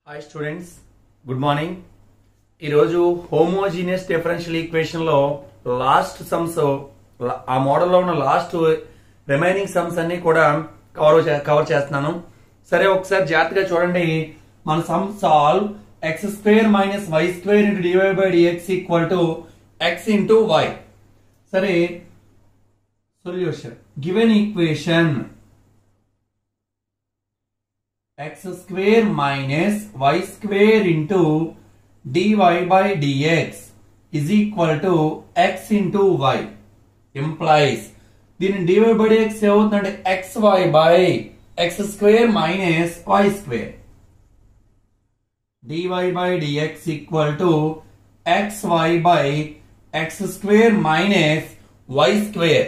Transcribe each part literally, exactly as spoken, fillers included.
Hi students, good morning. ఈరోజు homogeneous differential equation లో last sums, ఆ మోడల్లో ఉన్న లాస్ట్ రిమైనింగ్ సమ్స్ అన్ని కూడా కవర్ కవర్ చేస్తున్నాను. సరే, ఒకసారి జాగ్రత్తగా చూడండి. మన sum solve x square minus y square into dy by dx equal to x into y. సరే, solution given equation x square minus y square into dy by dx is equal to x into y implies దీని dy by dx ఏమవుతుందంటే xy by x square minus y square. dy by dx equal to xy by x square minus y square.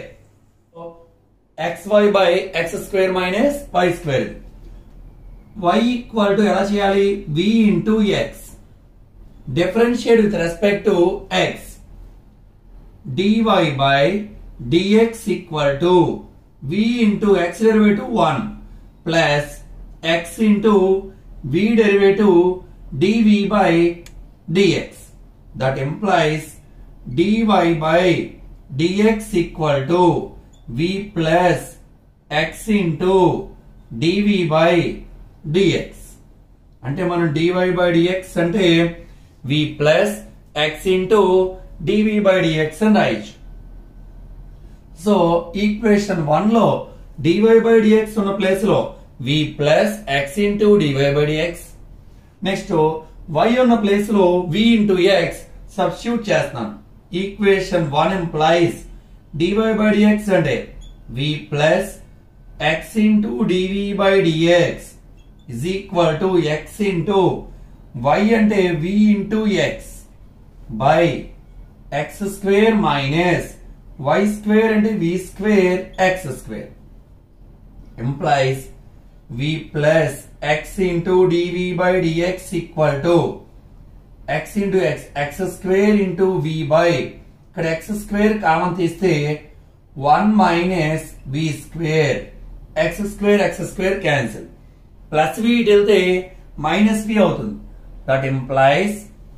xy by x square minus y square. y equal to ఎలా చేయాలి? v into x. Differentiate with respect to x. dy by dx equal to v into x derivative one plus x into v derivative dv by dx. That implies dy by dx equal to v plus x into dv by dx. అంటే మనం dy by dx అంటే v plus x into dv by dx అని రాయొచ్చు. So equation one లో dy by dx ఉన్న place లో v plus x into dy by dx, next y ఉన్న place లో v into x సబ్స్టిట్యూట్ చేస్తున్నాను. Equation one implies dy by dx అంటే v plus x into dv by dx is equal to x into y అంటే v into x by x square minus y square అంటే v square x square implies v plus x into dv by dx equal to x into x, x square into v by ఇక్కడ x square common తీస్తే one minus v square, x square x square cancel, plus v ఇటు వెళ్తే minus v అవుతుంది. That implies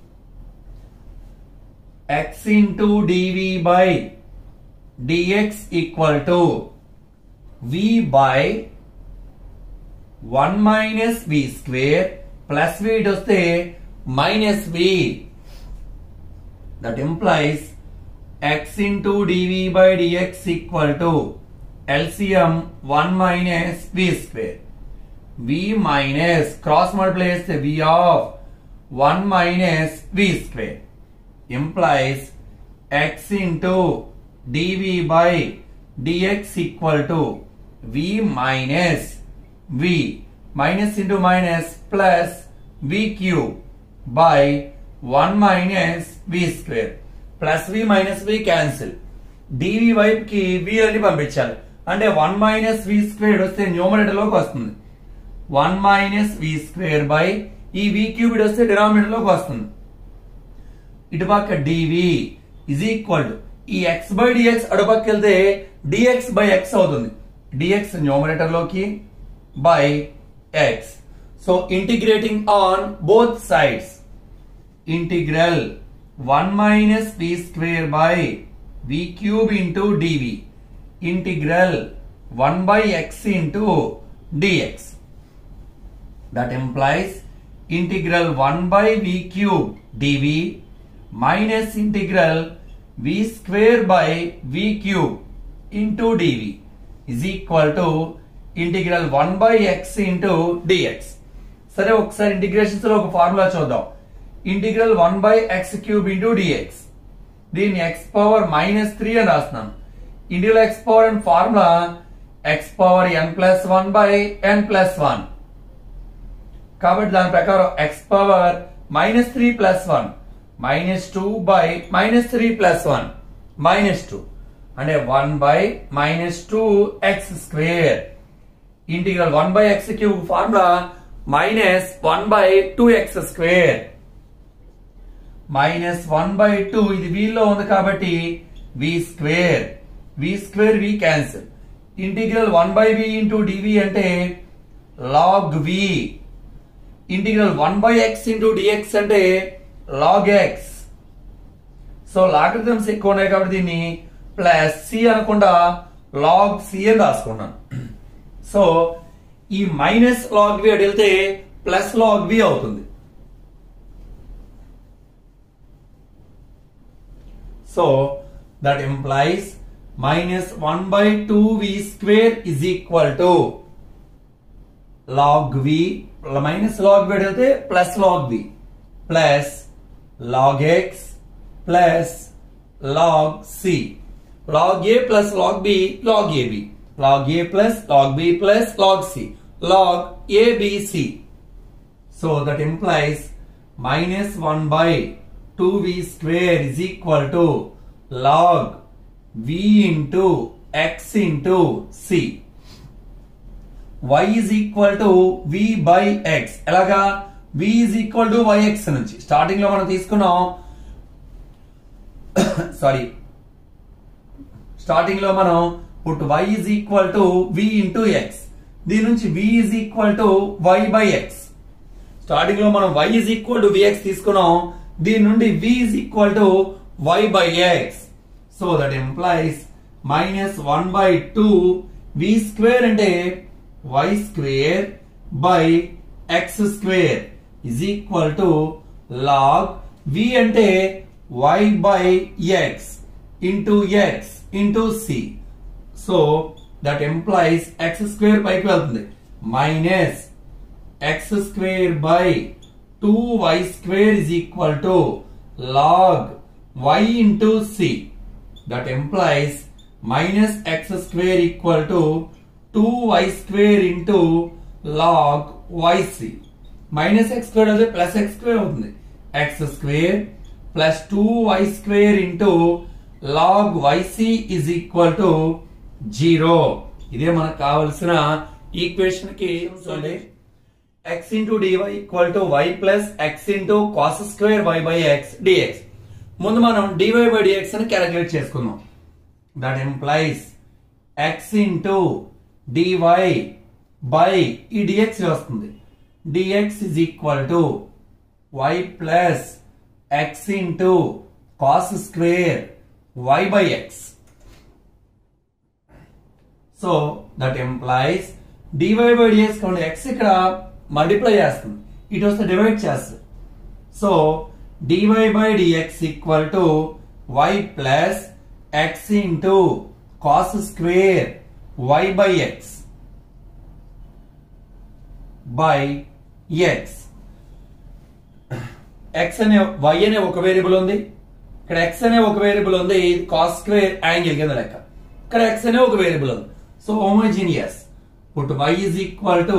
x into dv by dx equal to v by one minus v square, plus v ఇటు వస్తే minus v. That implies x into dv by dx equal to LCM one minus v square. v minus cross multiply చేస్తే v of one minus v square implies x into dv by dx equal to v minus v minus into minus plus v cube by one minus v square. plus v minus v cancel, dv వైపుకి v అని పంపించాలి. అంటే one minus v square వస్తే numerator లోకి వస్తుంది. One minus v square by ఈ v cube వస్తే denominator లోకి వస్తుంది. ఇటుపక్క డివి ఇజ్ ఈక్వల్ టు ఈ ఎక్స్ బై డిఎక్స్ అటుపక్క వెళ్తే డిఎక్స్ బై ఎక్స్ అవుతుంది. డిఎక్స్ న్యూమరేటర్ లోకి by x. So integrating on both sides, integral one minus v square by v cube into dv integral one by x into dx. That implies integral one by v cube dv minus integral v square by v cube into dv is equal to integral one by x into dx. సరే, ఒకసారి integrations లో ఒక formula చూద్దాం. Integral one by x cube into dx, దీన్ని x power minus three అని రాస్తున్నాను. Integral x power and formula x power n plus one by n plus one. కాబట్టి దాని ప్రకారం x power minus three plus one minus two by minus three plus one minus two అంటే one by minus two x square. Integral one by x cube formula minus one by two x square minus one by two. ఇది వీల్లో ఉంది కాబట్టి v square, v square v cancel. Integral one by v into dv అంటే log v integral one by x into dx అంటే log x. So logarithms ఎక్కువ ఉన్నాయి కాబట్టి దీన్ని ప్లస్ సి అనకుండా లాగ్ సి అని రాసుకున్నాను. సో ఈ మైనస్ లాగ్ వి అటు వెళ్తే ప్లస్ లాగ్ వి అవుతుంది. So that implies minus one by two v square is equal to log v, minus log v అటు వెళ్తే plus log v plus log x plus log c. log a plus log b log ab, log a plus log b plus log c, log abc. So that implies minus one by two v square is equal to log v into x into c. Y is equal to v by x. ఎలాగా v is equal to yx నుంచి starting లో మనం తీసుకున్నాం. Sorry starting లో మనం put y is equal to v into x. దీని నుంచి v is equal to y by x. Starting లో మనం y is equal to vx తీసుకున్నాం. దీని నుండి v is equal to y by x. So that implies minus one by two v square అంటే y square by x square is equal to log v అంటే y by x into x into c. So that implies x square పైకి వెళ్తుంది minus x square by two y square is equal to log y into c. That implies minus x square equal to two y square into log yc. Minus x square అంటే plus x square అవుతుంది. x square plus two y square into log yc is equal to zero. ఇదే మనకు కావాల్సిన equation కి x into dy equal to y plus x into cos square y by x dx. ముందు మనం dy by dx అని calculate చేసుకుందాం. That implies x into dy by ఈ dx వస్తుంది. dx is equal to y plus x into cos square y by x. So that implies dy by dx కావున x ఇక్కడ multiply చేస్తుంది, ఇటు వస్తే divide చేస్తుంది. So dy by dx equal to y plus x into cos square y by x by x. x అనే y అనే ఒక variable ఉంది, ఇక్కడ x అనే ఒక వేరియబుల్ ఉంది, cos స్క్వేర్ యాంగిల్ కింద లెక్క. ఇక్కడ x అనే ఒక వేరియబుల్ ఉంది. So homogeneous put y is equal to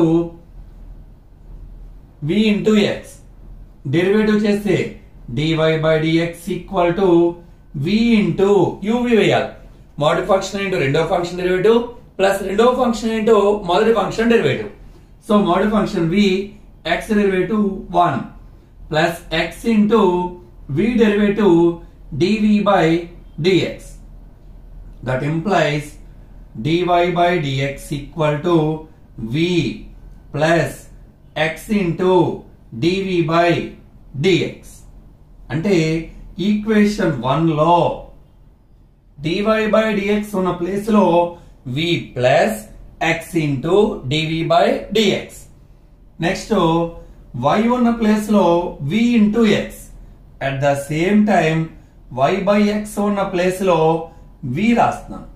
v into x. Derivative చేస్తే dy by dx equal to v into uv వేయాలి. మొదటి ఫంక్షన్ ఇంటూ రెండో ఫంక్షన్ డెరివేటివ్ ప్లస్ రెండో ఫంక్షన్ ఇంటూ మొదటి ఫంక్షన్ డెరివేటివ్. సో మొదటి function v x derivative one plus x into v derivative dv by dx. That implies dy by dx equal to v plus x into dv by dx. అంటే equation one లో dy by dx ఉన్న place లో v plus x into dv by dx. Next y ఉన్న place లో v into x. At the same time y by x ఉన్న place లో v రాస్తున్నాం.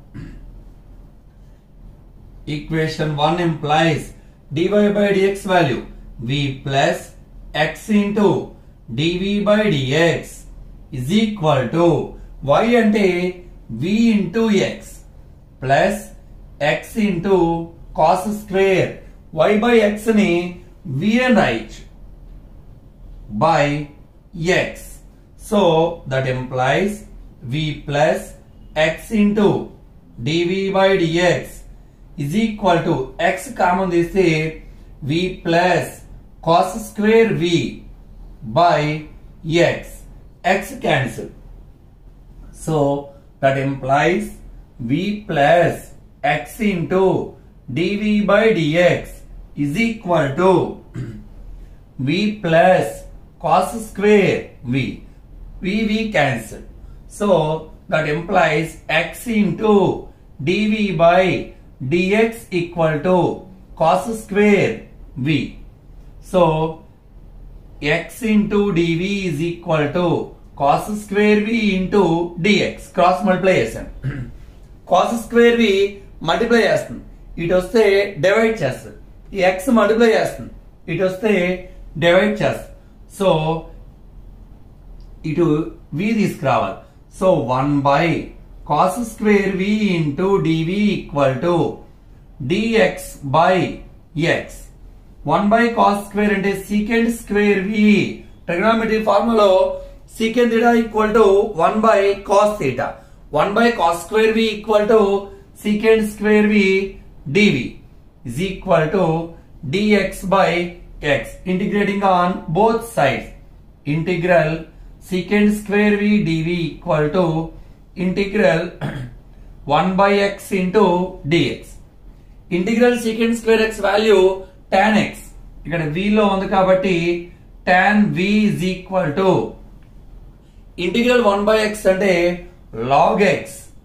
Equation one implies dy by dx value v plus x into dv by dx is equal to y అంటే v into x plus x into cos square y by x ని v and right by x. So that implies v plus x into dv by dx is equal to x common తీస్తే v plus cos square v by x. X cancel. So that implies v plus x into dv by dx is equal to v plus cos square v. v v cancel. So that implies x into dv by dx equal to cos square v. So x into dv is equal to cos square v into dx. Cross multiplication. cos square v multiply చేస్తుంది, ఇటు వస్తే divide చేస్తుంది. ఈ x multiply చేస్తుంది, ఇటు వస్తే divide చేస్తుంది. So ఇటు v తీసుకురావాలి. So one by cos square v into dv equal to dx by x. One by cos square అంటే సీకెండ్ స్క్వేర్ v. ట్రిగోనోమెట్రీ ఫార్ములాలో secant theta equal to one by cos theta. One by cos square v equal to secant square v dv is equal to dx by x. Integrating on both sides, integral secant square v dv equal to integral one by x into dx. Integral secant square x value tan x. ఇక్కడ v లో ఉంది కాబట్టి tan v is equal to integral one by x అంటే log x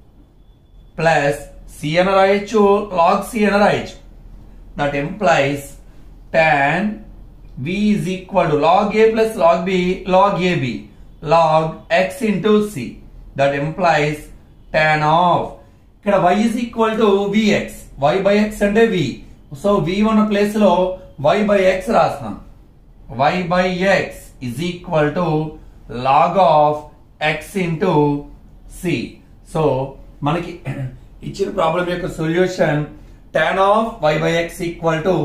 plus c అని రాయొచ్చు, log c అని రాయొచ్చు. That implies tan v is equal to log a plus log b log ab log x into c. That implies tan of ఇక్కడ y is equal to vx. y by x అంటే v. So v ఉన్న place లో y by x రాస్తాం. y by x is equal to log of x into c. So మనకి ఇచ్చిన problem యొక్క solution tan of y by x equal to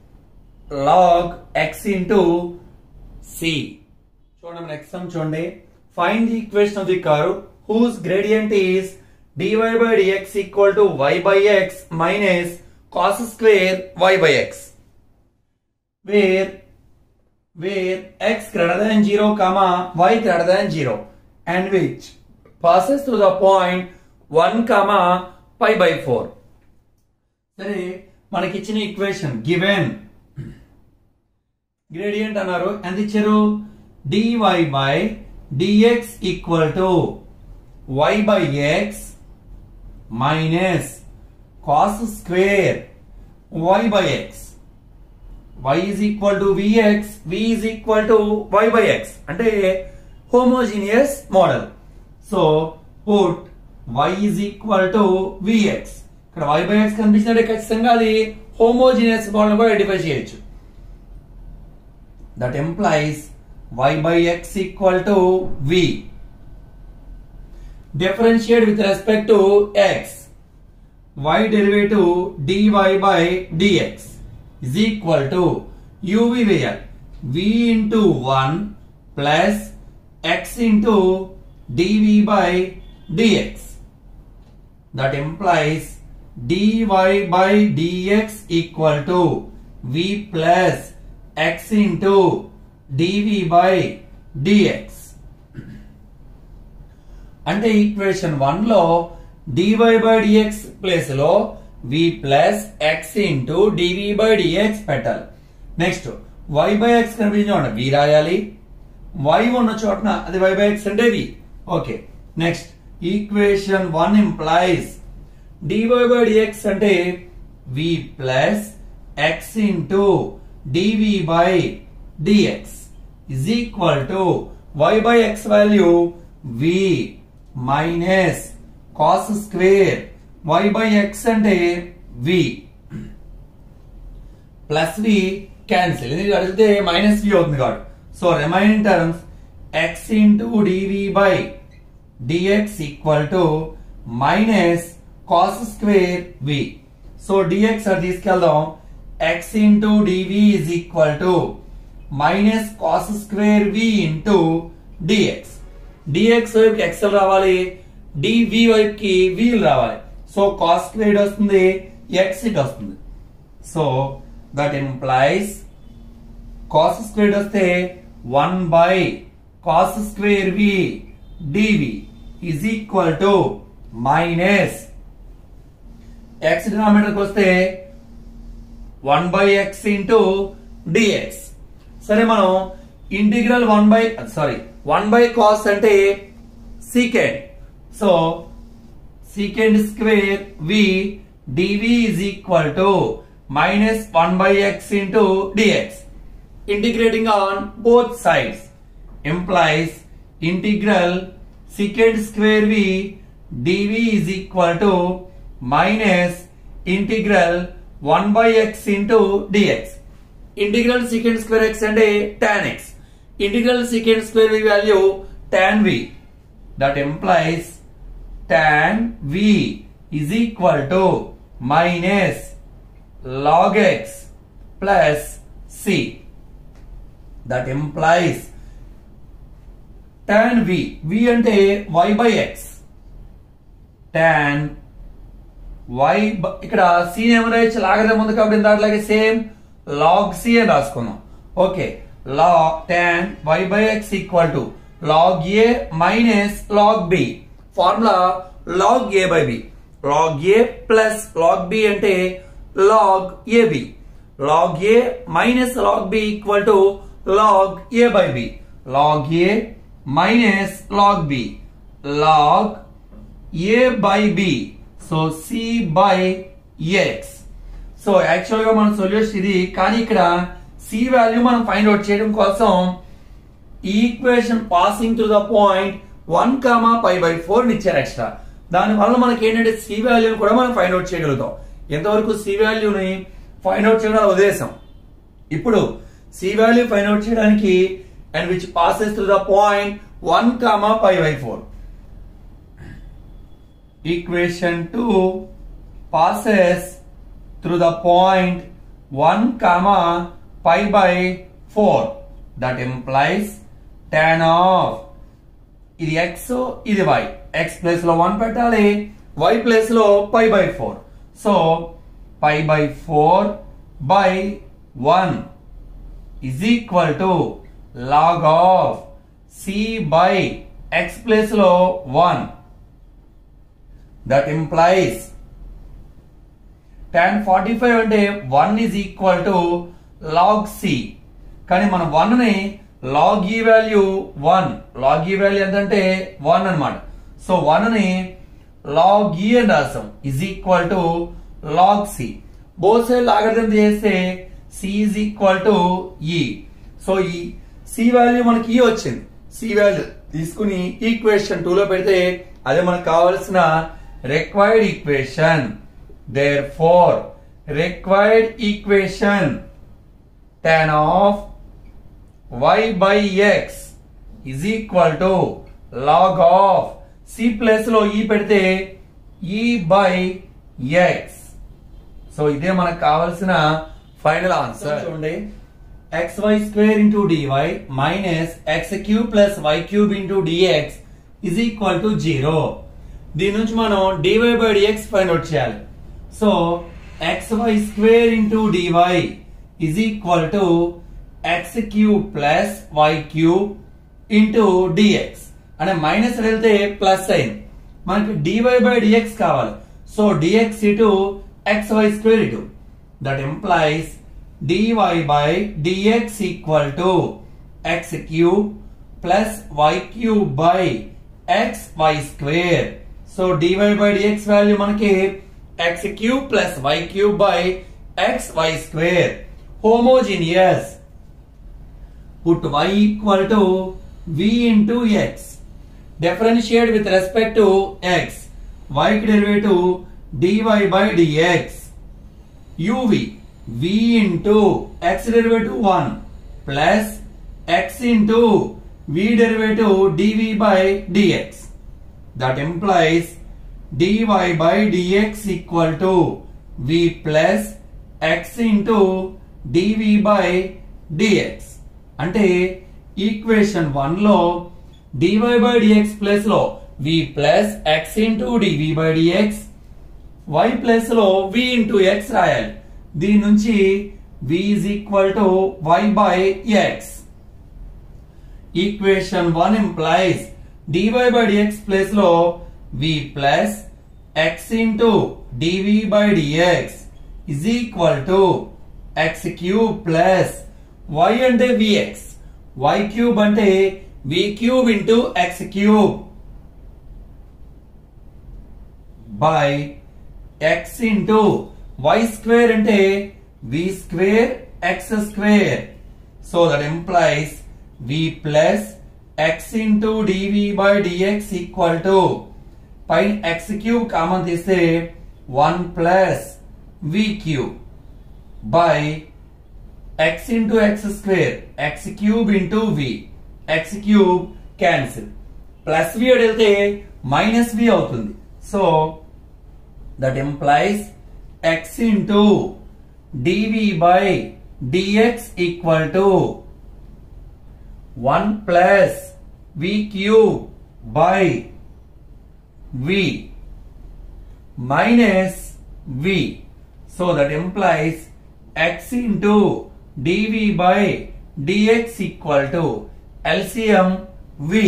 log x into c. చూడండి next sum చూడండి. Find the equation of the curve whose gradient is dy by dx equal to y by x minus cos square y by x, where where x greater than zero comma y greater than zero and which passes through the point one comma pi by four. సరే మనకి ఇచ్చిన equation given gradient అన్నారు, ఎంత ఇచ్చారు? dy by dx equal to y by x minus cos square y by x. y is equal to vx, v is equal to y by x అంటే homogeneous model. So put y is equal to vx. ఇక్కడ y by x కనిపించినట్టే ఖచ్చితంగా అది homogeneous model కూడా identify చేయొచ్చు. That implies y by x equal to v. Differentiate with respect to x. y derivative dy by dx is equal to uv వేయాలి. v into one plus x into dv by dx. That implies dy by dx equal to v plus x into dv by dx. అంటే equation one లో dy by dx place లో v plus x into dv by dx పెట్టాలి. Next y by x కనిపించండి, v రాయాలి. y ఉన్న చోటన అది y by x అంటే v. Okay, next equation one implies dy by dx అంటే v plus x into dv by dx is equal to y by x value v minus cos square y by x అంటే v plus v cancel. ఇది అడిగితే minus v అవుతుంది కాబట్టి so remaining terms x into dv by dx equal to minus cos square v. So dx అది తీసుకెళ్దాం. x into dv is equal to minus cos square v into dx. dx వైపుకి x రావాలి, dv వైపుకి v రావాలి. So cos square వస్తుంది, x ఇట్ వస్తుంది. So that implies cos square వస్తే one by cos square v dv is equal to minus x denominator కి వస్తే one by x into dx. సరే మనం integral one by sorry one by cos అంటే secant. So secant square v dv is equal to minus one by x into dx. Integrating on both sides implies integral secant square v dv is equal to minus integral one by x into dx. Integral secant square x and a tan x. Integral secant square v value tan v. That implies tan v is equal to minus log x plus c. That implies tan v, v అంటే y by x, tan y ఇక్కడ c నెమరేజ్ లాగడం ఉంది కాబట్టి దాంట్లాగే same log c అని రాసుకుందాం. Okay, log tan y by x ఈక్వల్ టు log a minus log b. Formula log a by b. log a plus log b అంటే log ab. log a minus log b ఈక్వల్ టు log a by b. log a minus log b, log a by b, so c by x. So actual గా మన solution ఇది, కానీ ఇక్కడ c value మనం find out చేయడం కోసం equation passing through the point one comma pi by four ఇచ్చారు extra. దాని వల్ల మనకి ఏంటంటే c వాల్యూని కూడా మనం ఫైండ్ అవుట్ చేయగలుగుతాం. ఎంతవరకు c వాల్యూని ఫైండ్ అవుట్ చేయడం ఉద్దేశం. ఇప్పుడు c వాల్యూ ఫైండ్ అవుట్ చేయడానికి and which passes through the point one comma pi by four. Equation two passes through the point one comma pi by four. That implies tan of ఇది x, ఇది y. x place లో one పెట్టాలి, y place లో pi by four. So pi by four by one is equal to log of c by x place లో one. That implies tan forty-five అంటే one is equal to log c. కానీ మనం one ని log e వాల్యూ one, log e వాల్యూ ఎంతంటే one అన్నమాట. సో one ని log e అని రాస్తాం is equal to log c. Both side logarithm చేస్తే c is equal to e. సో ఈ c వాల్యూ మనకి ఈ వచ్చింది. c వాల్యూ తీసుకుని ఈక్వేషన్ టూ లో పెడితే అదే మనకు కావాల్సిన required equation. Therefore required equation tan of y by x is equal to log of c plus లో e పెడితే e by x. సో ఇదే మనకు కావాల్సిన ఫైనల్ ఆన్సర్. చూడండి, xy square into dy minus x cube plus y cube into dx is equal to zero. దీని నుంచి మనం dy by dx find out చేయాలి. సో xy square into dy is equal to x cube plus y cube into dx. అంటే minus వెళ్తే plus అయింది, మనకి dy by dx కావాలి. సో dx ఇటు xy square ఇటు. That implies dy by dx equal to x cube plus y cube by xy square. So dy by dx value మనకి x cube plus y cube by xy square. Homogeneous. Put y equal to v into x. Differentiate with respect to x. Y derivative dy by dx. uv v into x derivative one plus x into v derivative dv by dx. That implies dy by dx equal to v plus x into dv by dx. అంటే equation one లో dy by dx plus లో v plus x into dv by dx, y plus లో v into x రాయాలి. దీని నుంచి v is equal to y by x. Equation one implies dy by dx plus లో v plus x into dv by dx is equal to x cube plus y అంటే vx, y cube అంటే v cube into x cube by x into y square అంటే v square x square. So that implies v plus x into dv by dx equal to పైన x cube common తీస్తే one plus v cube by x into x square, x cube into v, x cube cancel, plus v అడిగితే minus v అవుతుంది. So that implies x into dv by dx equal to one plus v cube by v minus v. So that implies x into dv by dx equal to L C M v.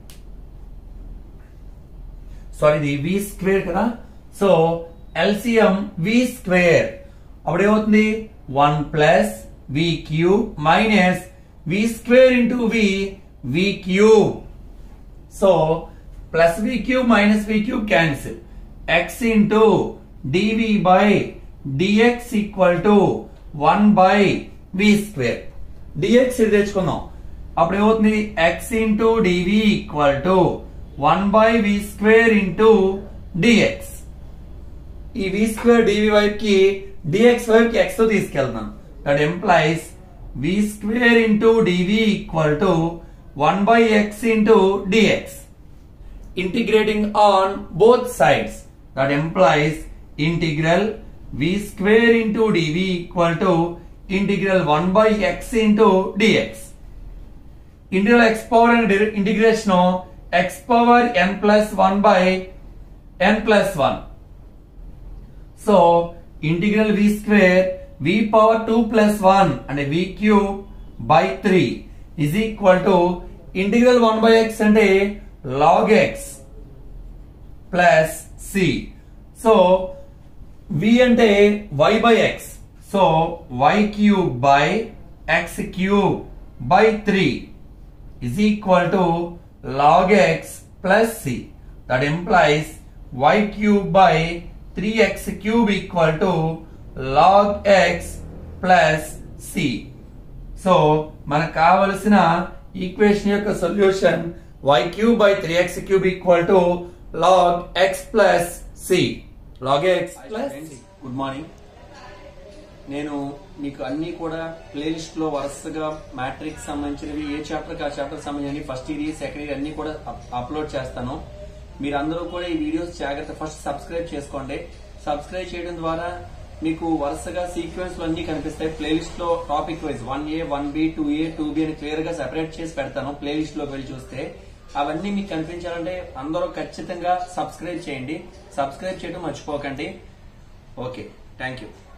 Sorry, the v square kada. So L C M v square. అప్పుడు ఏమవుతుంది one plus v cube minus v square into v, v cube. So plus v cube minus v cube cancel. X into dv by dx equal to one by v square. dx ఇది తెచ్చుకుందాం. అప్పుడు ఏమవుతుంది x into dv equal to one by v square into dx. ఈ v square dv వైపుకి dx వైపుకి x తో తీసుకెళ్తున్నాం. That implies v square into dv equal to one by x into dx. Integrating on both sides. That implies integral v square into dv equal to integral one by x into dx. Integral x power and integration of x power n plus one by n plus one. So integral v square v power two plus one and v cube by three is equal to integral one by x and a log x plus c. So v and a y by x. So y cube by x cube by three is equal to log x plus c. That implies y cube by three x cube equal to log x plus c. So మనకు కావలసిన equation యొక్క solution y cube by three x cube equal to log x plus c. log x plus c. Good morning. నేను మీకు అన్ని కూడా playlist లో వరుసగా matrix సంబంధించినవి ఏ చాప్టర్ కి ఆ చాప్టర్ సంబంధించి ఫస్ట్ ఇయర్ సెకండ్ ఇయర్ అన్ని కూడా అప్లోడ్ చేస్తాను. మీరు అందరూ కూడా ఈ వీడియోస్ జాగ్రత్త ఫస్ట్ సబ్స్క్రైబ్ చేసుకోండి. సబ్స్క్రైబ్ చేయడం ద్వారా మీకు వరుసగా సీక్వెన్స్ లో అన్ని కనిపిస్తాయి. ప్లేలిస్ట్ లో topic wise one A one B two A two B అని క్లియర్ గా సెపరేట్ చేసి పెడతాను. ప్లేలిస్ట్ లోకి వెళ్ళి చూస్తే అవన్నీ మీకు కనిపించాలంటే అందరూ ఖచ్చితంగా సబ్స్క్రైబ్ చేయండి. సబ్స్క్రైబ్ చేయడం మర్చిపోకండి. Okay, thank you.